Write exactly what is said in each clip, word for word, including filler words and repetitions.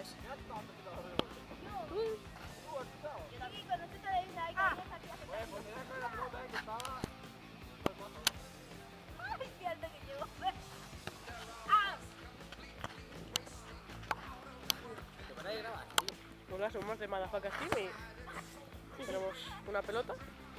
ese. Hola, somos de Motherfucker Team y tenemos una pelota,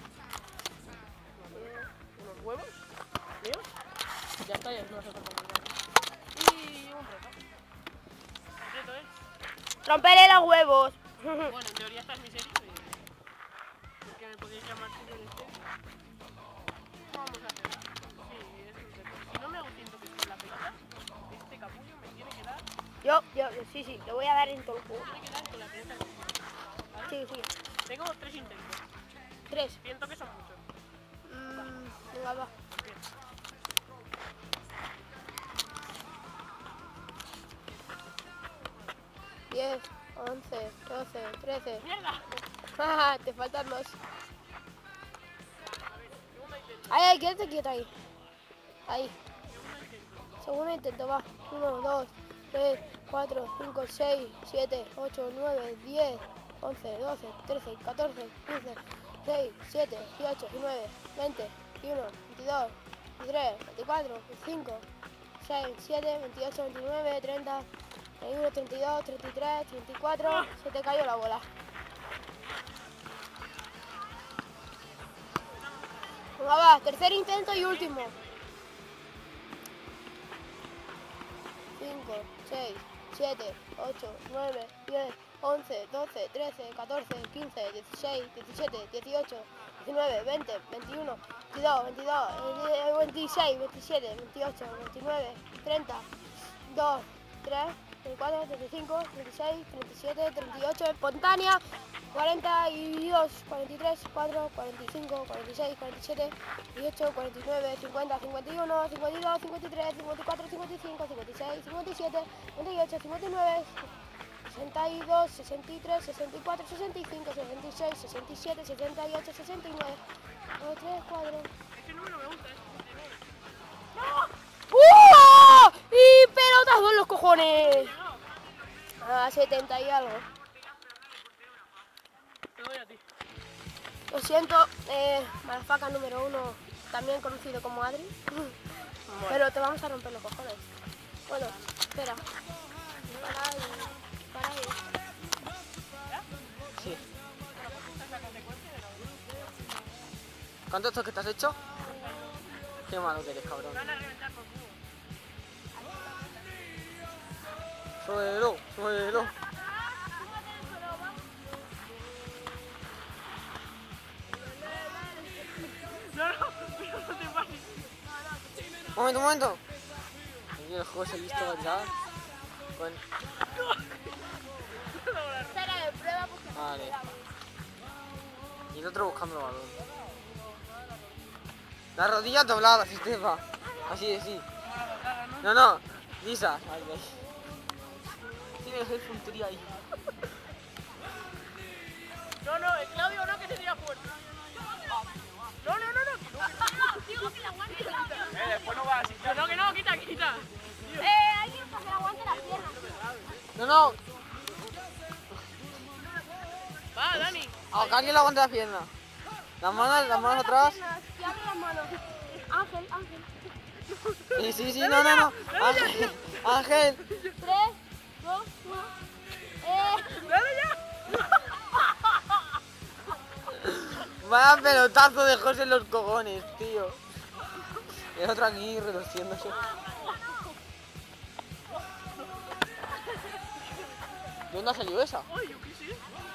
unos huevos míos, ya está, ya no hace falta más. Y un reto. El reto es... ¡Romperé los huevos! Bueno, en teoría esta es mi serie, porque me podéis llamar Super Este. Vamos a hacer. Sí, es un reto. Si no me hago ciento pies con la pelota, este capullo me tiene que dar... Yo, yo, sí, sí, te voy a dar en todo el juego. Me tiene que dar con la pelota. ¿Vale? Sí, sí. Tengo tres intentos. Tres. Siento que son muchos. Mm, venga, va. Bien. diez, once, doce, trece. ¡Mierda! Jaja, te faltan dos. A ver, segundo intento. Ay, ay, quédate quieto ahí. Ahí. Segundo intento. Segundo intento, va. uno, dos, tres, cuatro, cinco, seis, siete, ocho, nueve, diez, once, doce, trece, catorce, quince, dieciséis, diecisiete, dieciocho, diecinueve, veinte, veintiuno, veintidós, veintitrés, veinticuatro, veinticinco, veintiséis, veintisiete, veintiocho, veintinueve, treinta, treinta y uno, treinta y dos, treinta y tres, treinta y cuatro. Se te cayó la bola. Venga, va. Tercer intento y último. cinco, seis, siete, ocho, nueve, diez, once, doce, trece, catorce, quince, dieciséis, diecisiete, dieciocho, diecinueve, veinte, veintiuno, veintidós, veintidós, veintiséis, veintisiete, veintiocho, veintinueve, treinta, dos, tres, treinta y cuatro, treinta y cinco, treinta y seis, treinta y siete, treinta y ocho, espontánea, cuarenta y dos, cuarenta y tres, cuatro, cuarenta y cinco, cuarenta y seis, cuarenta y siete, dieciocho, cuarenta y nueve, cincuenta, cincuenta y uno, cincuenta y dos, cincuenta y tres, cincuenta y cuatro, cincuenta y cinco, cincuenta y seis, cincuenta y siete, cincuenta y ocho, cincuenta y nueve, sesenta y dos, sesenta y tres, sesenta y cuatro, sesenta y cinco, sesenta y seis, sesenta y siete, sesenta y ocho, sesenta y nueve, tres, cuatro. Este número me gusta, es ¡Uh! ¡Y pelotazo en los cojones! A setenta y algo. Te doy a ti. Lo siento, eh, Motherfucker número uno, también conocido como Adri. Pero te vamos a romper los cojones. Bueno, espera. Para ahí, para ahí. Sí. ¿Cuántos toques te has hecho? Qué malo que eres, cabrón. Van a reventar por cubo. Suelo, suelo. No, no, pero no te pases. Un momento, un momento. Aquí el juego se ha visto bailar. Con... Espera, de prueba porque... Vale. Y el otro buscando el balón. Las rodillas dobladas, Estefa. Así, así. No, no. Lisa. Ahí, ahí. Tiene que ser puntería ahí. No, no, el Claudio no, que se tira fuerte. No, no, no, no. Digo que la aguante, Claudio. Eh, después no vas a Que no, que no, quita, quita. Eh, alguien que se aguante las piernas. No, no. Va, Dani. A que alguien le aguante la pierna. Las manos, las manos atrás. Y abre las manos. Ángel, Ángel. Sí, sí, sí, no, no, no. Ángel, Ángel. Tres, dos, uno. Eh, ¡Dale ya! Vaya pelotazo de José en los cojones, tío. El otro aquí reduciéndose. ¿De dónde ha salido esa? Ay, yo qué sé.